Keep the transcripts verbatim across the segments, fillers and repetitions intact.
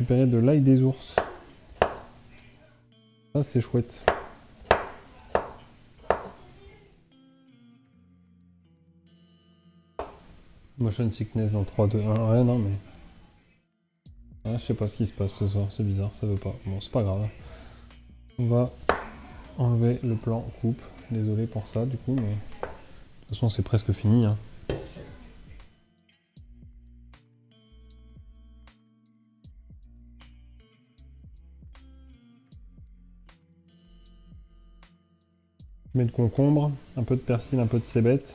récupérer de l'ail des ours. Ça c'est chouette. Motion sickness dans trois, deux, un. Ouais, non mais... Ah, je sais pas ce qui se passe ce soir, c'est bizarre, ça veut pas. Bon, c'est pas grave. On va enlever le plan coupe. Désolé pour ça du coup, mais... De toute façon c'est presque fini. Hein. Je mets de concombre, un peu de persil, un peu de cébette.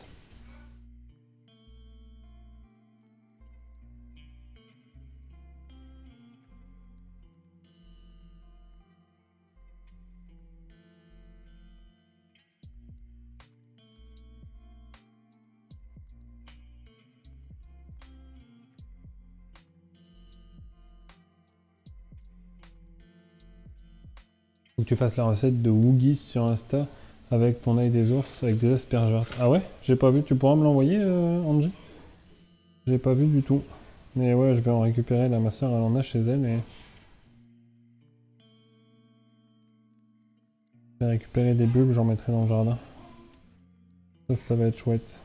Faut que tu fasses la recette de Woogies sur Insta avec ton ail des ours avec des asperges. Ah ouais? J'ai pas vu, tu pourras me l'envoyer euh, Angie? J'ai pas vu du tout. Mais ouais, je vais en récupérer là, ma soeur elle en a chez elle et... Je vais récupérer des bulbes, j'en mettrai dans le jardin. Ça, ça va être chouette.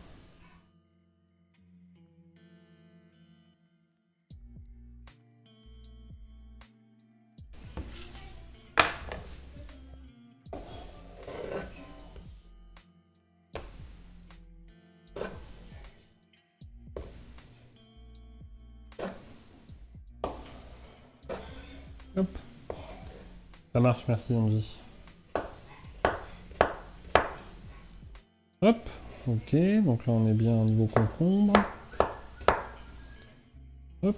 Hop. Ça marche, merci Angie. Hop. Ok, donc là on est bien au niveau concombre. Hop.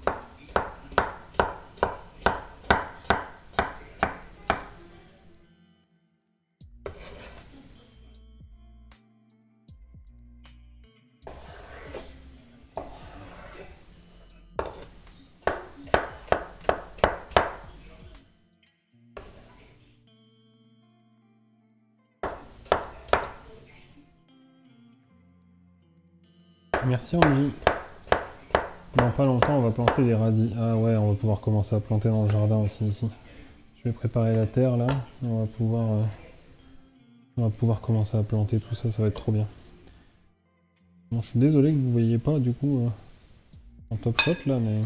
Merci Angie. Dans pas longtemps on va planter des radis. Ah ouais, on va pouvoir commencer à planter dans le jardin aussi ici. Je vais préparer la terre là. On va pouvoir, euh, on va pouvoir commencer à planter tout ça, ça va être trop bien. Bon, je suis désolé que vous voyez pas du coup euh, en top shot là, mais...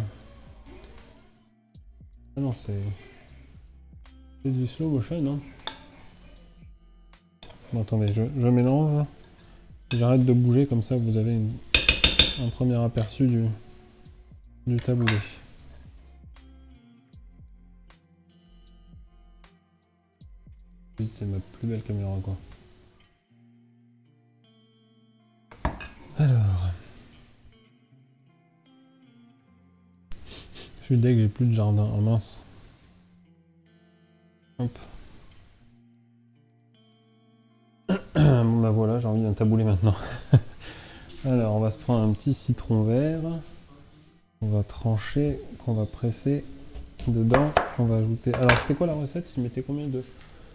Ah non, c'est... C'est du slow motion, hein. Bon, attendez, je, je mélange. J'arrête de bouger, comme ça vous avez une, un premier aperçu du, du taboulé. C'est ma plus belle caméra, quoi. Alors... Je suis deg, j'ai plus de jardin. Oh mince. Hop. Bon bah voilà, j'ai envie d'un taboulé maintenant. Alors on va se prendre un petit citron vert. On va trancher, qu'on va presser dedans. On va ajouter... Alors c'était quoi la recette? Tu mettais combien de...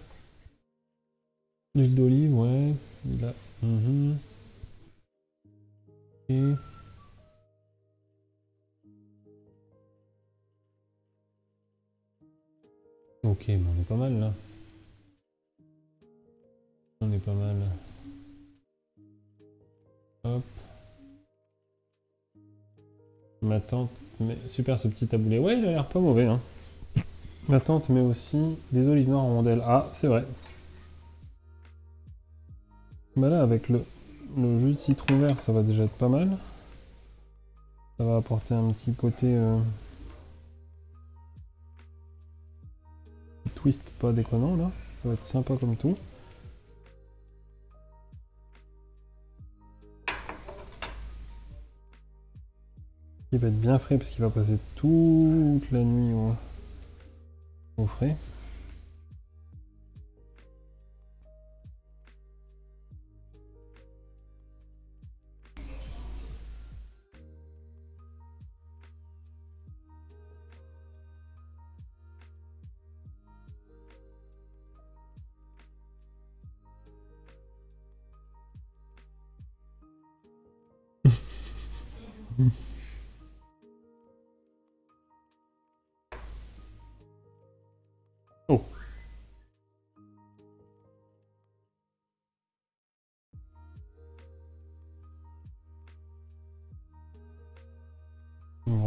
L'huile d'olive, ouais. Là. Mm-hmm. Et... Ok, mais on est pas mal là. On est pas mal. Hop. Ma tante met... Super ce petit taboulé. Ouais, il a l'air pas mauvais. Hein. Ma tante met aussi des olives noires en rondelles. Ah, c'est vrai. Bah là, avec le, le jus de citron vert, ça va déjà être pas mal. Ça va apporter un petit côté... Euh... twist pas déconnant là. Ça va être sympa comme tout. Il va être bien frais parce qu'il va passer toute la nuit au, au frais.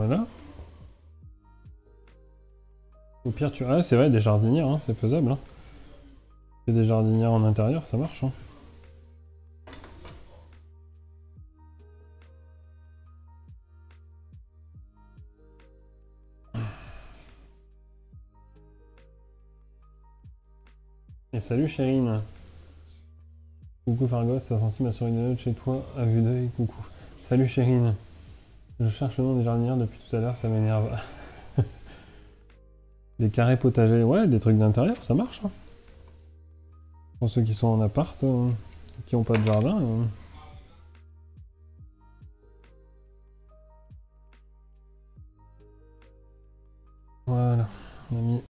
Voilà. Au pire, tu... Ah, c'est vrai, des jardinières, hein, c'est faisable. Hein. Et des jardinières en intérieur, ça marche. Hein. Et salut Chérine. Coucou Fargos, t'as senti ma souris de note chez toi à vue d'œil, coucou. Salut Chérine. Je cherche le nom des jardinières depuis tout à l'heure, ça m'énerve. Des carrés potagers, ouais, des trucs d'intérieur, ça marche. Hein. Pour ceux qui sont en appart, euh, qui n'ont pas de jardin. Euh... Voilà, on a mis